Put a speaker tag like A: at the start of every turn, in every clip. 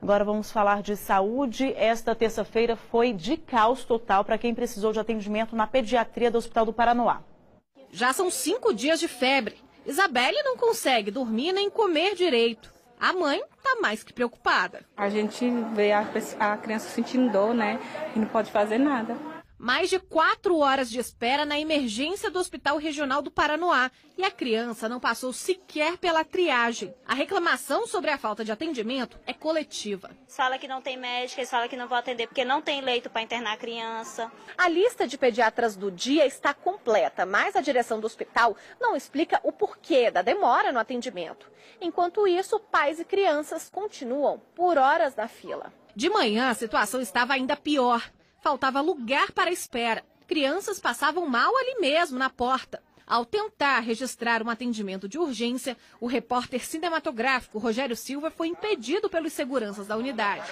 A: Agora vamos falar de saúde. Esta terça-feira foi de caos total para quem precisou de atendimento na pediatria do Hospital do Paranoá.
B: Já são 5 dias de febre. Isabelle não consegue dormir nem comer direito. A mãe está mais que preocupada.
C: A gente vê a criança sentindo dor, né? E não pode fazer nada.
B: Mais de 4 horas de espera na emergência do Hospital Regional do Paranoá. E a criança não passou sequer pela triagem. A reclamação sobre a falta de atendimento é coletiva.
D: Fala que não tem médica, eles falam que não vão atender porque não tem leito para internar a criança.
B: A lista de pediatras do dia está completa, mas a direção do hospital não explica o porquê da demora no atendimento. Enquanto isso, pais e crianças continuam por horas na fila. De manhã, a situação estava ainda pior. Faltava lugar para espera. Crianças passavam mal ali mesmo, na porta. Ao tentar registrar um atendimento de urgência, o repórter cinematográfico Rogério Silva foi impedido pelos seguranças da unidade.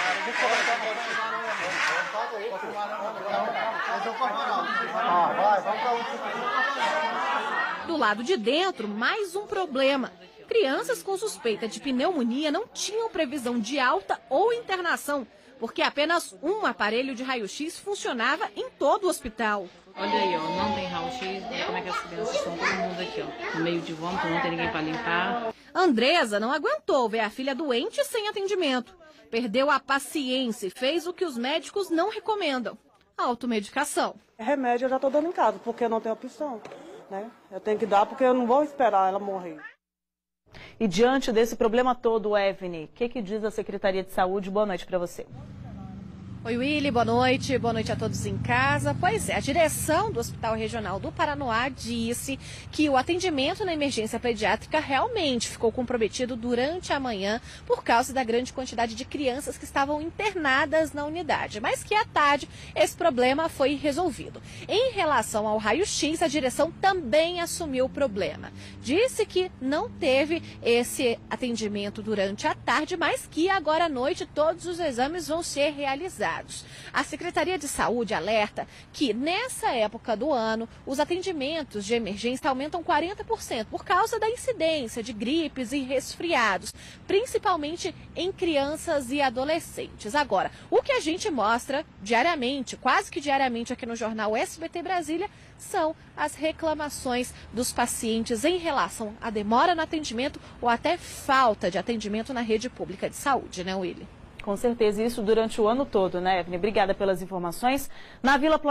B: Do lado de dentro, mais um problema. Crianças com suspeita de pneumonia não tinham previsão de alta ou internação, porque apenas um aparelho de raio-x funcionava em todo o hospital.
E: Olha aí, ó, não tem raio-x, olha como é que as crianças estão, todo mundo aqui, ó, no meio de vômito, não tem ninguém para limpar.
B: Andresa não aguentou ver a filha doente sem atendimento. Perdeu a paciência e fez o que os médicos não recomendam: automedicação.
F: Remédio eu já estou dando em casa, porque eu não tenho opção, né? Eu tenho que dar porque eu não vou esperar ela morrer.
A: E diante desse problema todo, Evne, o que diz a Secretaria de Saúde? Boa noite para você.
B: Oi, Willy, boa noite a todos em casa. Pois é, a direção do Hospital Regional do Paranoá disse que o atendimento na emergência pediátrica realmente ficou comprometido durante a manhã por causa da grande quantidade de crianças que estavam internadas na unidade, mas que à tarde esse problema foi resolvido. Em relação ao raio-x, a direção também assumiu o problema. Disse que não teve esse atendimento durante a tarde, mas que agora à noite todos os exames vão ser realizados. A Secretaria de Saúde alerta que, nessa época do ano, os atendimentos de emergência aumentam 40% por causa da incidência de gripes e resfriados, principalmente em crianças e adolescentes. Agora, o que a gente mostra diariamente, quase que diariamente aqui no jornal SBT Brasília, são as reclamações dos pacientes em relação à demora no atendimento ou até falta de atendimento na rede pública de saúde, né, Willy?
A: Com certeza, isso durante o ano todo, né, Evne? Obrigada pelas informações. Na Vila